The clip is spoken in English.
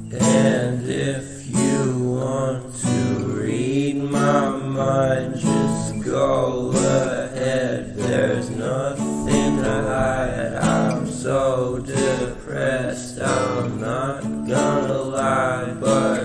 And if you want to read my mind, just go ahead. There's nothing to hide. I'm so depressed, I'm not gonna lie, but